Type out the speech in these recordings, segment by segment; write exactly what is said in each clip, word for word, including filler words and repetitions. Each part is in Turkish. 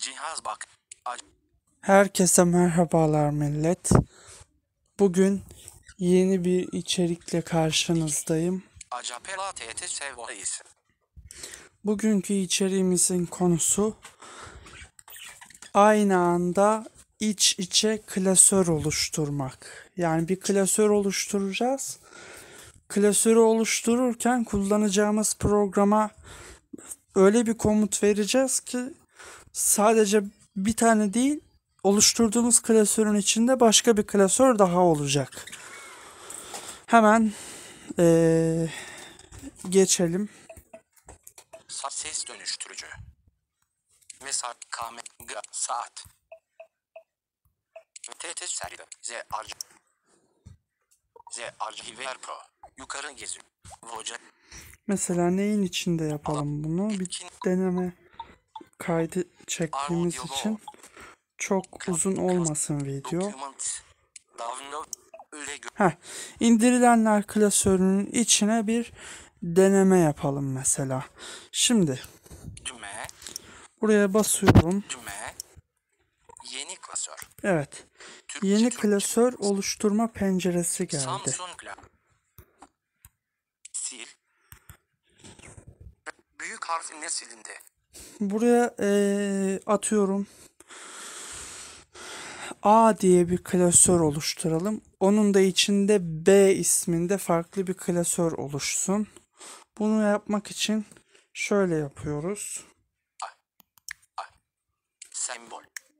Cihaz bak. Herkese merhabalar millet. Bugün yeni bir içerikle karşınızdayım. Bugünkü içeriğimizin konusu aynı anda iç içe klasör oluşturmak. Yani bir klasör oluşturacağız. Klasörü oluştururken kullanacağımız programa öyle bir komut vereceğiz ki sadece bir tane değil, oluşturduğumuz klasörün içinde başka bir klasör daha olacak. Hemen ee, geçelim. Ses dönüştürücü. Mesela kame saat. T T seride Z R G Z R G V R Pro. Yukarı geziyor. Voca. Mesela neyin içinde yapalım bunu? Bir deneme kaydı çektiğimiz için çok uzun olmasın video. Heh, indirilenler klasörünün içine bir deneme yapalım mesela. Şimdi buraya basıyorum. Yeni klasör. Evet. Yeni klasör oluşturma penceresi geldi. Sil. Büyük harfi ne silindi? Buraya ee, atıyorum. A diye bir klasör oluşturalım. Onun da içinde B isminde farklı bir klasör oluşsun. Bunu yapmak için şöyle yapıyoruz. A, A, sembol.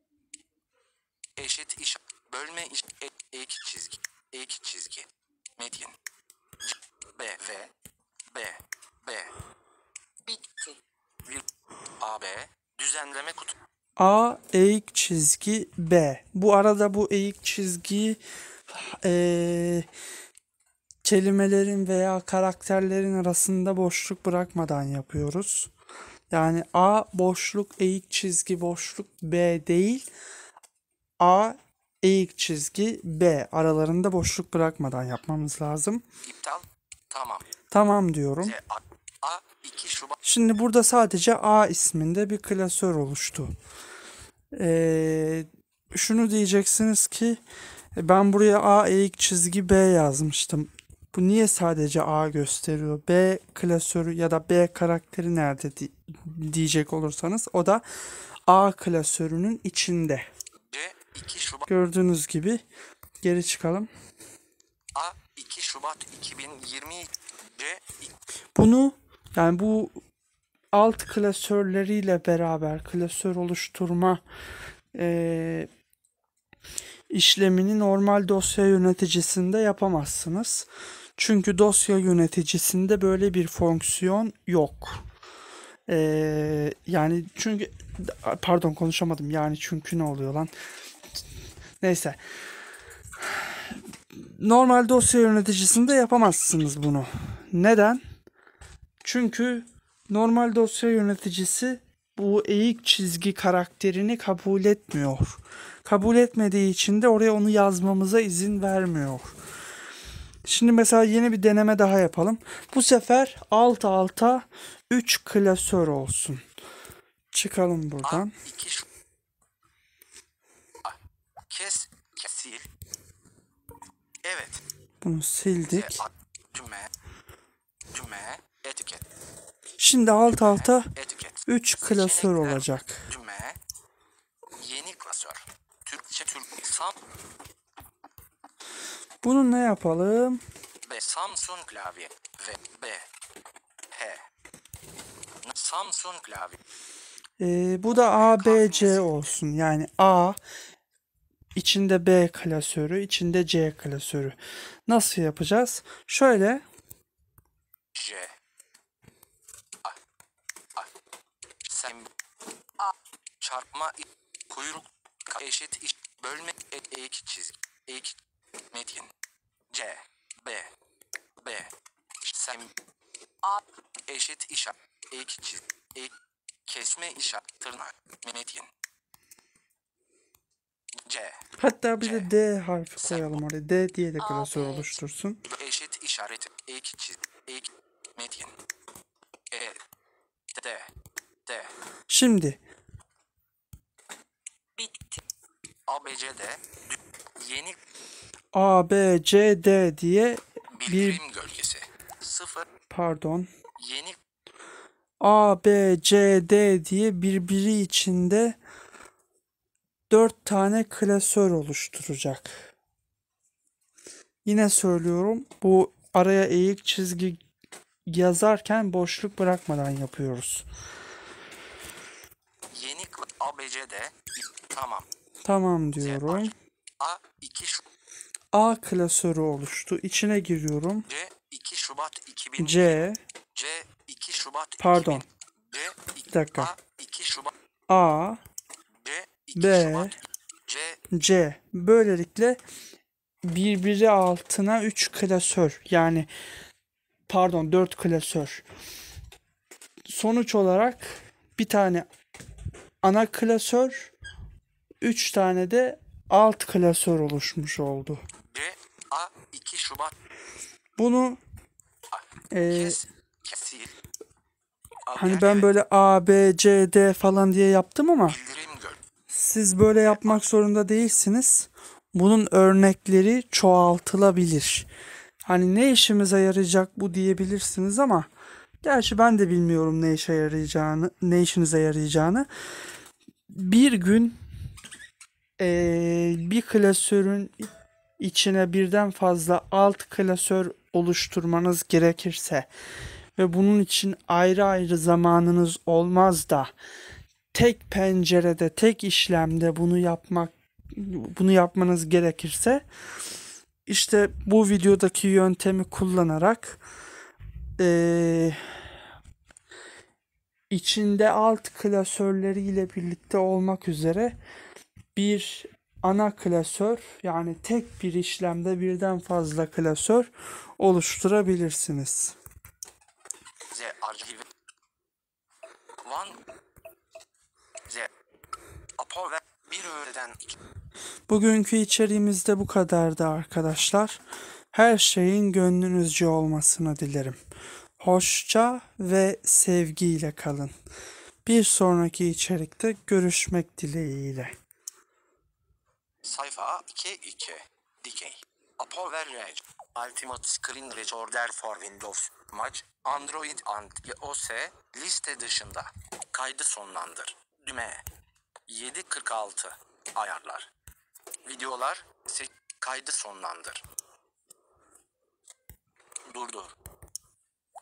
Eşit iş. Bölme iş. E, ek çizgi. Ek çizgi. Metin. C, B, V, B, B. Bitti. Bir, A, B. Düzenleme kutu. A eğik çizgi B. Bu arada bu eğik çizgiyi ee, kelimelerin veya karakterlerin arasında boşluk bırakmadan yapıyoruz. Yani A boşluk eğik çizgi boşluk B değil. A eğik çizgi B aralarında boşluk bırakmadan yapmamız lazım. İptal. Tamam. Tamam diyorum. A, A iki Şubat. Şimdi burada sadece A isminde bir klasör oluştu. Ee, şunu diyeceksiniz ki ben buraya A eğik çizgi B yazmıştım. Bu niye sadece A gösteriyor? B klasörü ya da B karakteri nerede diyecek olursanız o da A klasörünün içinde. C iki Şubat. Gördüğünüz gibi geri çıkalım. A iki Şubat iki bin yirmi. C bunu yani bu alt klasörleriyle beraber klasör oluşturma e, işlemini normal dosya yöneticisinde yapamazsınız. Çünkü dosya yöneticisinde böyle bir fonksiyon yok. Ee, yani çünkü pardon konuşamadım. Yani çünkü ne oluyor lan? Neyse. Normal dosya yöneticisinde yapamazsınız bunu. Neden? Çünkü normal dosya yöneticisi bu eğik çizgi karakterini kabul etmiyor. Kabul etmediği için de oraya onu yazmamıza izin vermiyor. Şimdi mesela yeni bir deneme daha yapalım. Bu sefer alt alta üç klasör olsun. Çıkalım buradan. A iki şu. A, kes, kesil. Evet. Bunu sildik. Z, A, cüme, cüme, etiket. Şimdi alt alta Etiket. üç klasör olacak. Cüme, yeni klasör. Türkçe Türk Sam Bunu ne yapalım? B Samsung klavye ve B H Samsung klavye. Ee, bu da A, B, C olsun. Yani A içinde B klasörü, içinde C klasörü. Nasıl yapacağız? Şöyle. C A A Sem A çarpma kuyruk eşit iş bölme e, ek çizgi ek metin C B B Sem A eşit işaret ek çizgi ek kesme işaret tırnak metin C. Hatta bir C. de D harfi koyalım Sembol. oraya. D diye de A, klasör B. oluştursun. Eşit işareti ek çizgi ek metin E D D. Şimdi A, B, C, D diye bir Bildirim gölgesi. Sıfır. pardon Yeni A, B, C, D diye birbiri içinde dört tane klasör oluşturacak. Yine söylüyorum, bu araya eğik çizgi yazarken boşluk bırakmadan yapıyoruz. yeni kla- A, B, C, D. Tamam. Tamam diyorum. A iki Şu- A klasörü oluştu. İçine giriyorum. C iki Şubat iki bin C, C iki Şubat pardon. iki bin C Bir dakika. A iki Şubat A, C iki B, Şubat C C. Böylelikle birbiri altına üç klasör, yani pardon dört klasör. Sonuç olarak bir tane ana klasör, üç tane de alt klasör oluşmuş oldu. C A iki Şubat Bunu e, kes kesil hani ben böyle A, B, C, D falan diye yaptım ama bildirim göl siz böyle yapmak zorunda değilsiniz. Bunun örnekleri çoğaltılabilir. Hani ne işimize yarayacak bu diyebilirsiniz ama gerçi ben de bilmiyorum ne işe yarayacağını, ne işinize yarayacağını. Bir gün eee, bir klasörün içine birden fazla alt klasör oluşturmanız gerekirse ve bunun için ayrı ayrı zamanınız olmaz da tek pencerede, tek işlemde bunu yapmak bunu yapmanız gerekirse işte bu videodaki yöntemi kullanarak eee, içinde alt klasörleriyle birlikte olmak üzere bir ana klasör, yani tek bir işlemde birden fazla klasör oluşturabilirsiniz. Z arşiv Van Z Apo ve bir öğreden iki Bugünkü içeriğimiz de bu kadardı arkadaşlar. Her şeyin gönlünüzce olmasını dilerim. Hoşça ve sevgiyle kalın. Bir sonraki içerikte görüşmek dileğiyle. sayfa iki iki dikey Apo ve Reg Ultimate Screen Recorder for Windows Mac Android and iOS liste dışında kaydı sonlandır düğme yedi kırk altı ayarlar videolar se- kaydı sonlandır durdur